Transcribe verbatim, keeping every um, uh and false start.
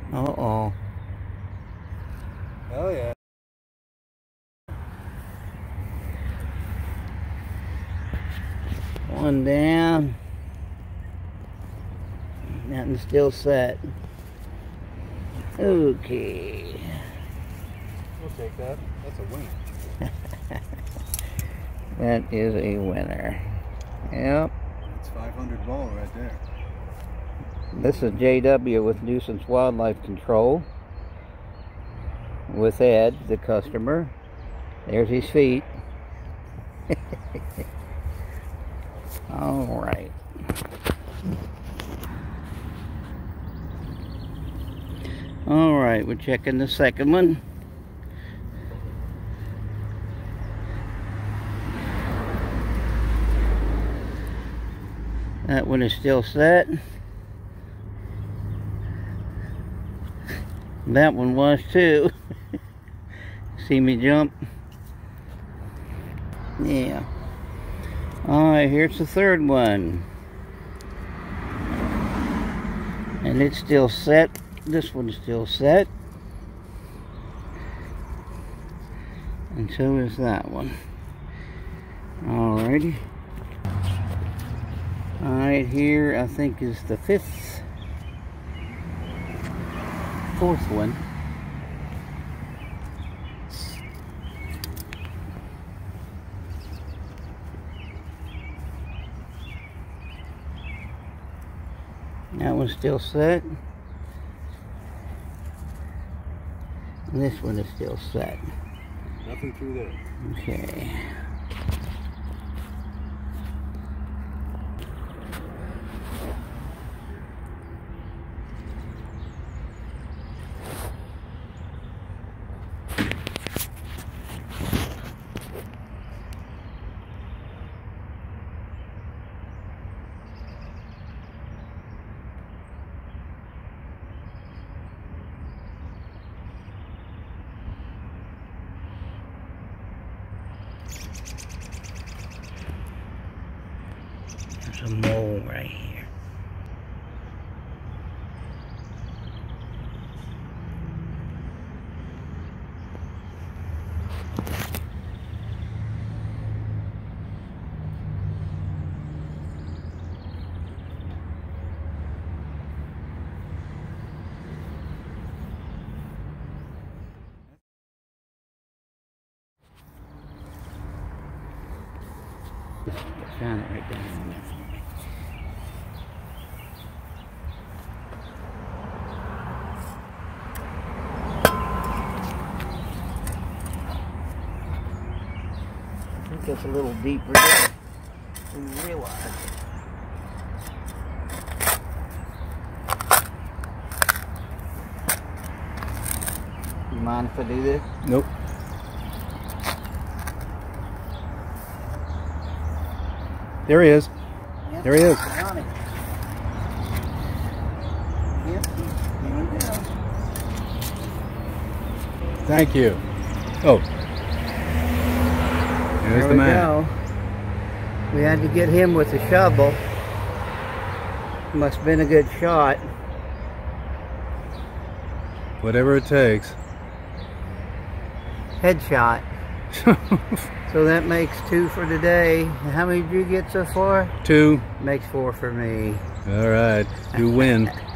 Uh-oh. Oh yeah. One down. Nothing still set. Okay. We'll take that. That's a win. That is a winner. Yep. That's five hundred ball right there. This is J W with Nuisance Wildlife Control. With Ed, the customer. There's his feet. All right. All right, we're checking the second one. That one is still set. That one was too. See me jump? Yeah. Alright, here's the third one. And it's still set. This one's still set. And so is that one. Alrighty. Alright, here I think is the fifth, fourth one. That one's still set. And this one is still set. Nothing through there. Okay. There's a mole right here. Shine it right down there. I think it's a little deeper than we realize. You mind if I do this? Nope. There he is. Yep. There he is. On it. Yep. Here we go. Thank you. Oh. There's There the we man. go. We had to get him with the shovel. Must have been a good shot. Whatever it takes. Headshot. So that makes two for today. How many did you get so far? Two. Makes four for me. All right. You win.